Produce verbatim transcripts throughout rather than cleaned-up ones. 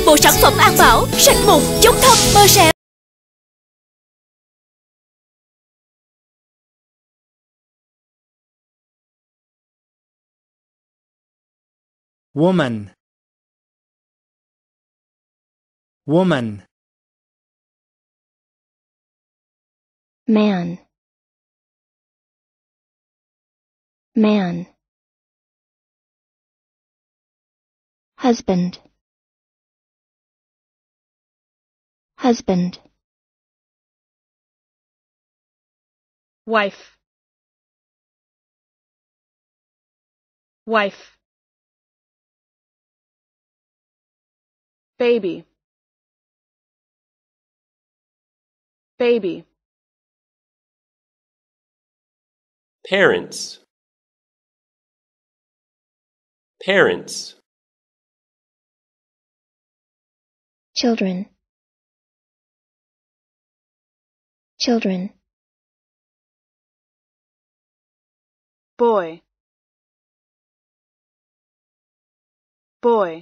bộ sản phẩm An Bảo, sạch mụn, chống thâm, mờ sẹo. Woman. Woman. Man. Man. Husband. Husband. Wife. Wife. Baby. Baby. Parents. Parents. Children. Children. Boy. Boy.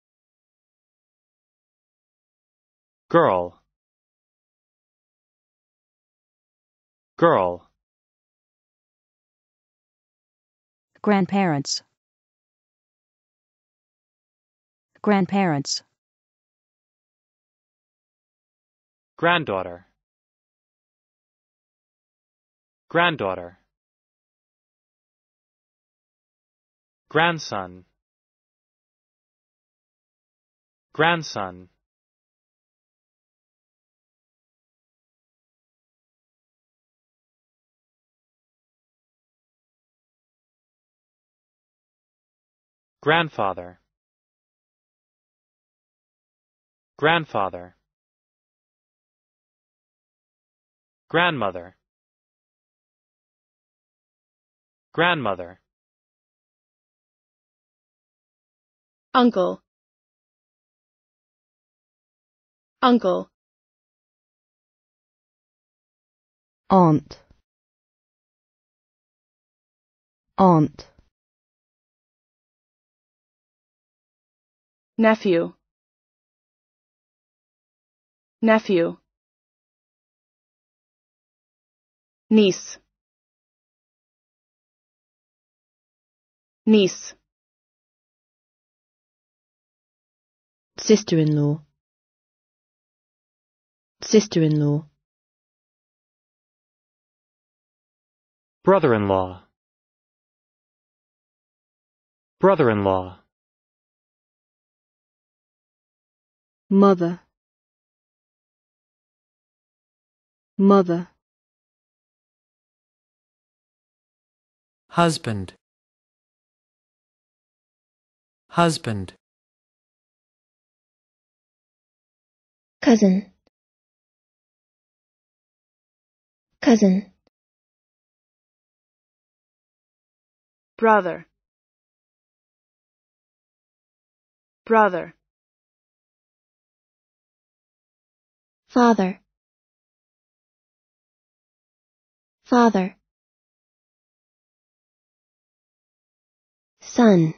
Girl. Girl. Grandparents. Grandparents. Granddaughter. Granddaughter. Grandson. Grandson. Grandfather. Grandfather. Grandmother. Grandmother. Uncle. Uncle. Aunt. Aunt. Nephew. Nephew. Niece. Niece. Sister-in-law. Sister-in-law. Brother-in-law. Brother-in-law. Mother. Mother. Husband. Husband. Cousin. Cousin. Brother. Brother. Father. Father. Son.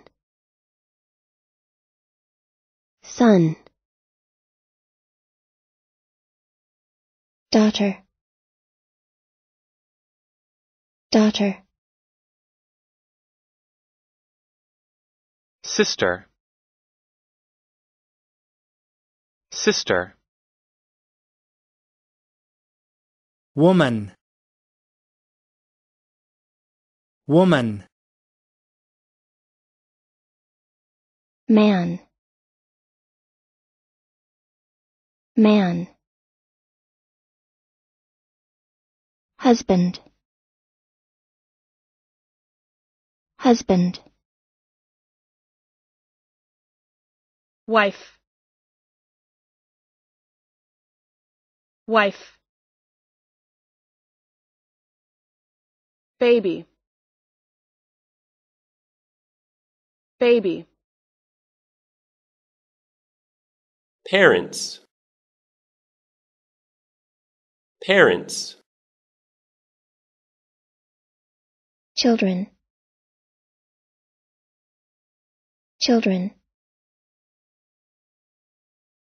Son. Daughter. Daughter. Sister. Sister. Woman. Woman. Man. Man. Husband. Husband. Wife. Wife. Baby. Baby. Parents. Parents. Children. Children.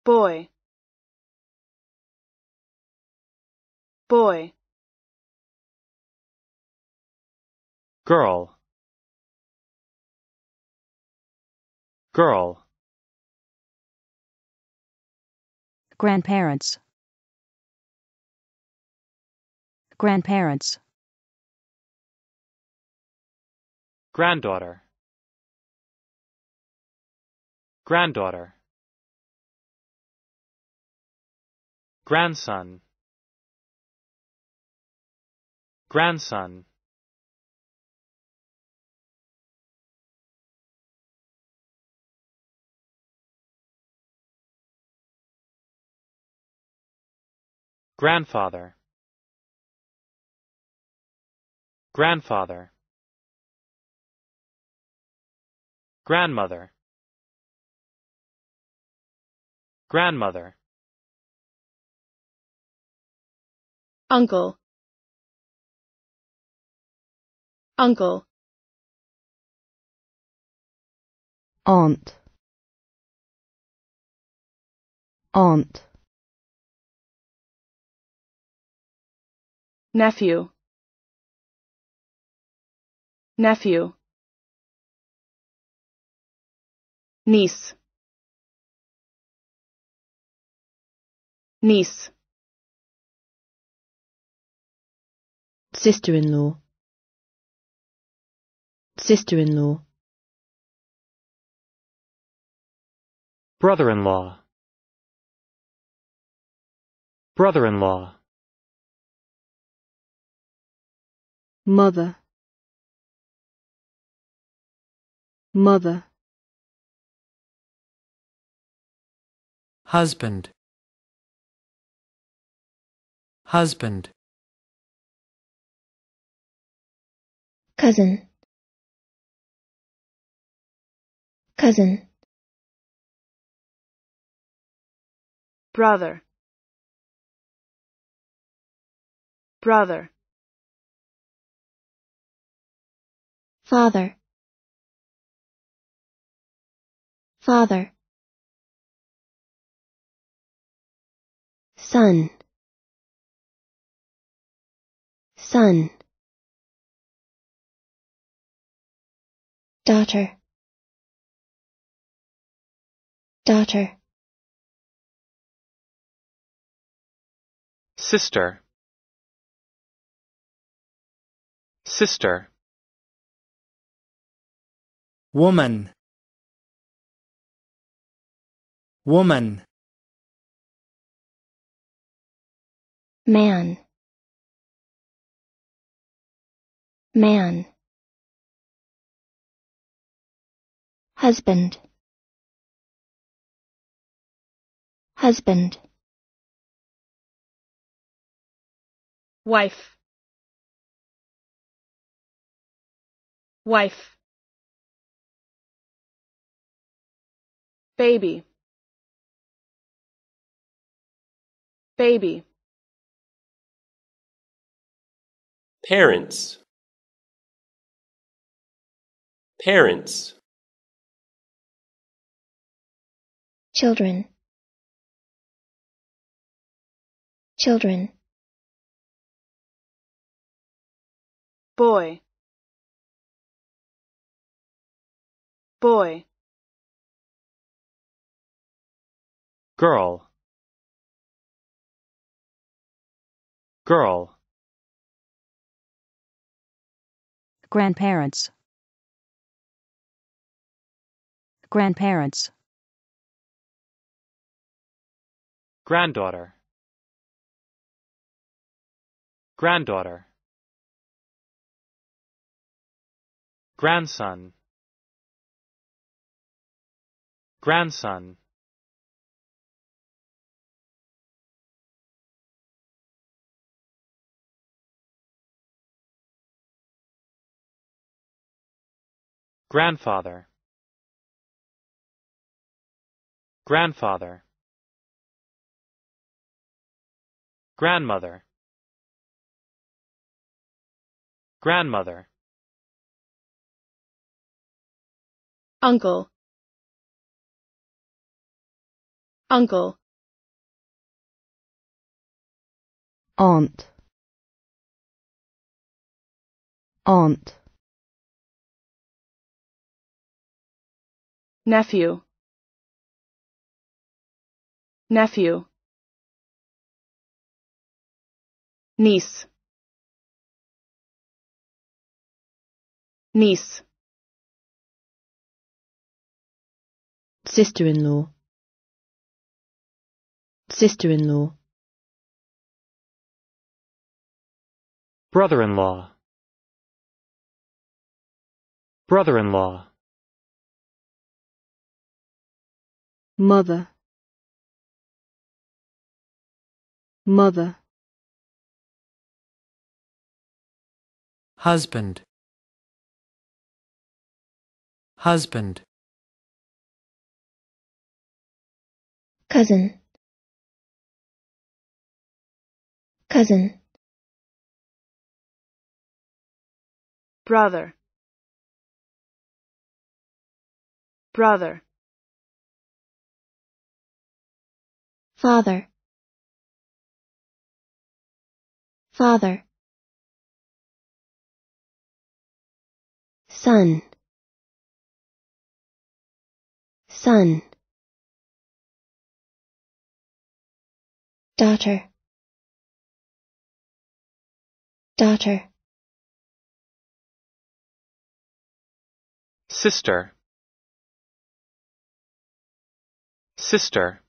Boy. Boy. Girl. Girl. Grandparents. Grandparents. Granddaughter. Granddaughter. Grandson. Grandson. Grandfather. Grandfather. Grandmother. Grandmother. Uncle. Uncle. Aunt. Aunt. Nephew. Nephew. Niece. Niece. Sister-in-law. Sister-in-law. Brother-in-law. Brother-in-law. Mother. Mother. husband, husband, cousin, cousin, brother, brother, father, father, son, son, daughter, daughter, Sister. Sister. woman, woman, man, man, husband, husband, wife, wife, baby, baby, Parents. Parents. children, children, boy, boy, Girl. Girl. Grandparents. Grandparents. Granddaughter. Granddaughter. Grandson. Grandson. Grandfather. Grandfather. Grandmother. Grandmother. uncle, uncle, aunt, aunt, nephew, nephew, niece, niece, sister-in-law, sister-in-law, brother-in-law, brother-in-law, mother, mother, husband, husband, cousin, cousin, brother, brother, father, father, son, son, daughter, daughter, sister, sister,